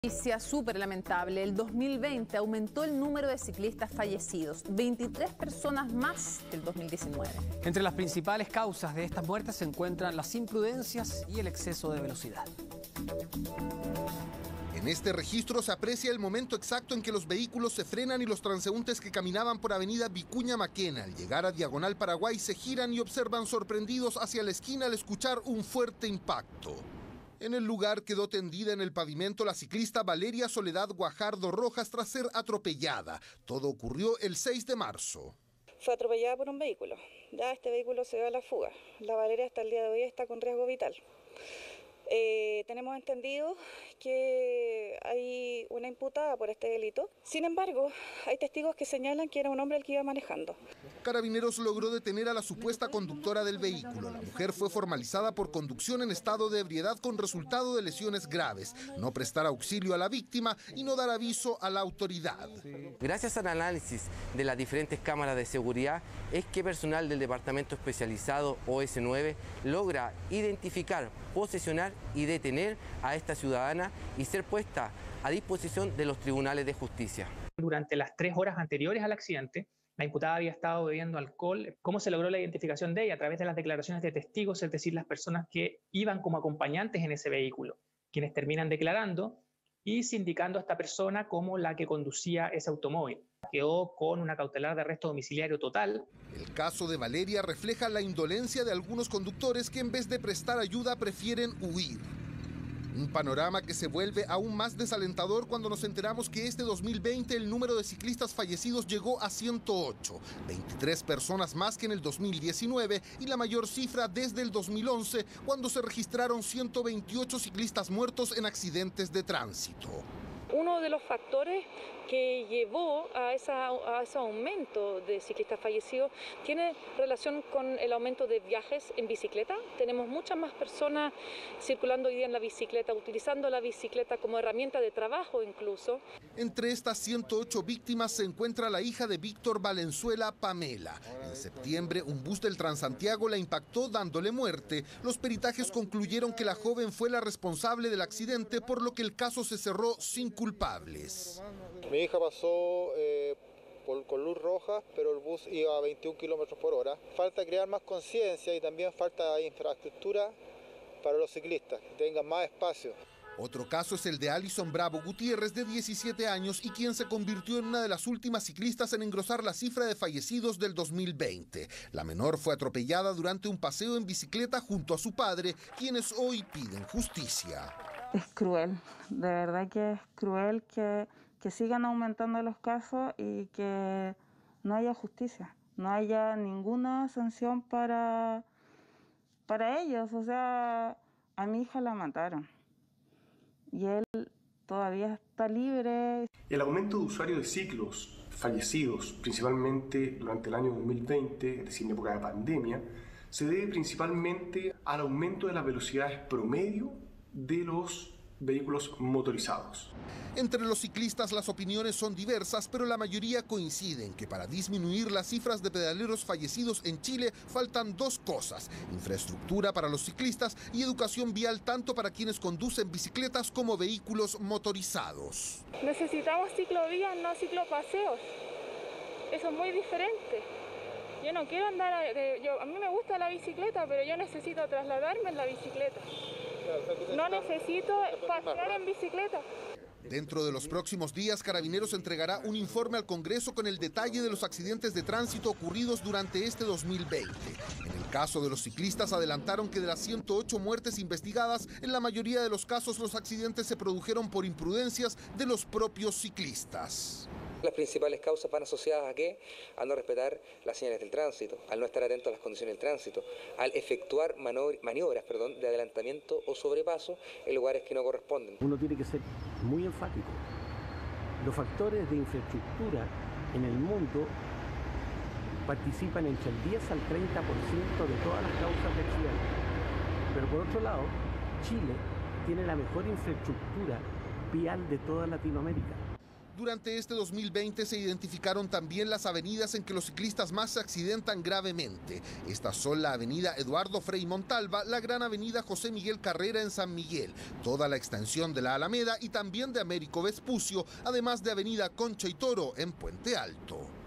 Noticia súper lamentable. El 2020 aumentó el número de ciclistas fallecidos, 23 personas más que el 2019. Entre las principales causas de estas muertes se encuentran las imprudencias y el exceso de velocidad. En este registro se aprecia el momento exacto en que los vehículos se frenan y los transeúntes que caminaban por avenida Vicuña Maquena al llegar a Diagonal Paraguay se giran y observan sorprendidos hacia la esquina al escuchar un fuerte impacto. En el lugar quedó tendida en el pavimento la ciclista Valeria Soledad Guajardo Rojas tras ser atropellada. Todo ocurrió el 6 de marzo. Fue atropellada por un vehículo. Ya este vehículo se dio a la fuga. La Valeria hasta el día de hoy está con riesgo vital. Tenemos entendido que hay una imputada por este delito. Sin embargo, hay testigos que señalan que era un hombre el que iba manejando. Carabineros logró detener a la supuesta conductora del vehículo. La mujer fue formalizada por conducción en estado de ebriedad con resultado de lesiones graves, no prestar auxilio a la víctima y no dar aviso a la autoridad. Gracias al análisis de las diferentes cámaras de seguridad es que personal del Departamento Especializado OS9 logra identificar, posesionar y detener a esta ciudadana y ser puesta a disposición de los tribunales de justicia. Durante las 3 horas anteriores al accidente, la imputada había estado bebiendo alcohol. ¿Cómo se logró la identificación de ella? A través de las declaraciones de testigos, es decir, las personas que iban como acompañantes en ese vehículo, quienes terminan declarando y sindicando a esta persona como la que conducía ese automóvil. Quedó con una cautelar de arresto domiciliario total. El caso de Valeria refleja la indolencia de algunos conductores que en vez de prestar ayuda prefieren huir. Un panorama que se vuelve aún más desalentador cuando nos enteramos que este 2020 el número de ciclistas fallecidos llegó a 108, 23 personas más que en el 2019 y la mayor cifra desde el 2011, cuando se registraron 128 ciclistas muertos en accidentes de tránsito. Uno de los factores que llevó a ese aumento de ciclistas fallecidos tiene relación con el aumento de viajes en bicicleta. Tenemos muchas más personas circulando hoy día en la bicicleta, utilizando la bicicleta como herramienta de trabajo incluso. Entre estas 108 víctimas se encuentra la hija de Víctor Valenzuela, Pamela. En septiembre, un bus del Transantiago la impactó dándole muerte. Los peritajes concluyeron que la joven fue la responsable del accidente, por lo que el caso se cerró sin culpables. Mi hija pasó con luz roja, pero el bus iba a 21 kilómetros por hora. Falta crear más conciencia y también falta infraestructura para los ciclistas, que tengan más espacio. Otro caso es el de Alison Bravo Gutiérrez, de 17 años, y quien se convirtió en una de las últimas ciclistas en engrosar la cifra de fallecidos del 2020. La menor fue atropellada durante un paseo en bicicleta junto a su padre, quienes hoy piden justicia. Es cruel, de verdad que es cruel que sigan aumentando los casos y que no haya justicia, no haya ninguna sanción para ellos. O sea, a mi hija la mataron y él todavía está libre. El aumento de usuarios de ciclos fallecidos, principalmente durante el año 2020, es decir, en época de pandemia, se debe principalmente al aumento de las velocidades promedio de los vehículos motorizados. Entre los ciclistas las opiniones son diversas, pero la mayoría coinciden que para disminuir las cifras de pedaleros fallecidos en Chile faltan dos cosas: infraestructura para los ciclistas y educación vial tanto para quienes conducen bicicletas como vehículos motorizados. Necesitamos ciclovías, no ciclopaseos. Eso es muy diferente. Yo no quiero andar, a mí me gusta la bicicleta, pero yo necesito trasladarme en la bicicleta. No necesito pasear en bicicleta. Dentro de los próximos días, Carabineros entregará un informe al Congreso con el detalle de los accidentes de tránsito ocurridos durante este 2020. En el caso de los ciclistas, adelantaron que de las 108 muertes investigadas, en la mayoría de los casos los accidentes se produjeron por imprudencias de los propios ciclistas. Las principales causas van asociadas a ¿qué? A no respetar las señales del tránsito, al no estar atento a las condiciones del tránsito, al efectuar maniobras de adelantamiento o sobrepaso en lugares que no corresponden. Uno tiene que ser muy enfático. Los factores de infraestructura en el mundo participan entre el 10 al 30% de todas las causas de accidentes. Pero por otro lado, Chile tiene la mejor infraestructura vial de toda Latinoamérica. Durante este 2020 se identificaron también las avenidas en que los ciclistas más se accidentan gravemente. Estas son la avenida Eduardo Frei Montalva, la gran avenida José Miguel Carrera en San Miguel, toda la extensión de la Alameda y también de Américo Vespucio, además de avenida Concha y Toro en Puente Alto.